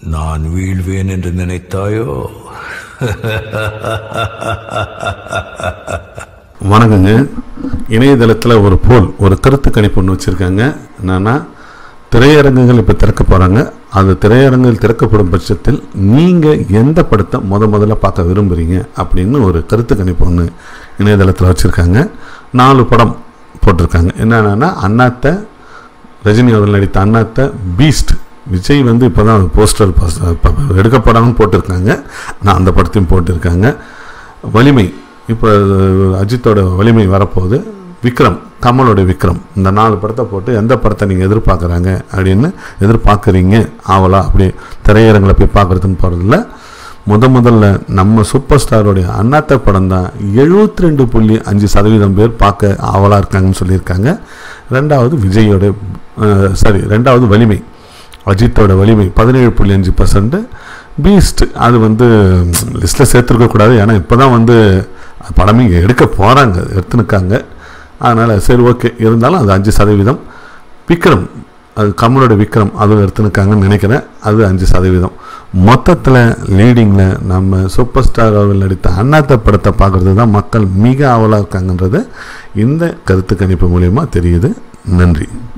நான் வீழ்வேன் என்று நினைத்தாயோ? வணக்கங்க. இணையதளத்தில் ஒரு கருத்து கணிப்பு ஒன்று வச்சுருக்காங்க. என்னென்னா, திரையரங்குகள் இப்போ திறக்க போகிறாங்க. அது திரையரங்குகள் திறக்கப்படும் பட்சத்தில் நீங்கள் எந்த படத்தை முதல்ல பார்க்க விரும்புகிறீங்க அப்படின்னு ஒரு கருத்து கணிப்பு ஒன்று இணையதளத்தில் வச்சுருக்காங்க. 4 படம் போட்டிருக்காங்க. என்னென்னா, அண்ணாத்தை, ரஜினி அவர்கள் நடித்த அண்ணாத்தை, பீஸ்ட், விஜய் இப்போ தான் போஸ்டர் எடுக்கப்படாமல் போட்டிருக்காங்க. நான் அந்த படத்தையும் போட்டிருக்காங்க. வலிமை, இப்போ அஜித்தோட வலிமை வரப்போகுது. விக்ரம், கமலோட விக்ரம். இந்த 4 படத்தை போட்டு எந்த படத்தை நீங்கள் எதிர்பார்க்குறீங்க ஆவலா அப்படி திரையரங்கில் போய் பார்க்குறதுன்னு போகிறதில்ல. முதல்ல நம்ம சூப்பர் ஸ்டாரோடைய அண்ணாத்த படம் தான் 72.5% பேர் பார்க்க ஆவலாக இருக்காங்கன்னு சொல்லியிருக்காங்க. ரெண்டாவது வலிமை, அஜித்தோட வலிமை 17.5%. பீஸ்ட் அது லிஸ்ட்டில் சேர்த்துருக்கக்கூடாது. ஏன்னா இப்போ தான் படமே எடுக்க போகிறாங்க, எடுத்துனுக்காங்க. அதனால் சரி, ஓகே. இருந்தாலும் அது 5%. விக்ரம், அது கமலோட விக்ரம், அதுவும் எடுத்துனுக்காங்கன்னு நினைக்கிறேன். அது 5%. மொத்தத்தில் லீடிங்கில் நம்ம சூப்பர் ஸ்டார் அவர்கள் நடித்த அண்ணாத்த படத்தை பார்க்குறது தான் மக்கள் மிக ஆவலாக இருக்காங்கன்றது இந்த கருத்து கணிப்பு மூலிமா தெரியுது. நன்றி.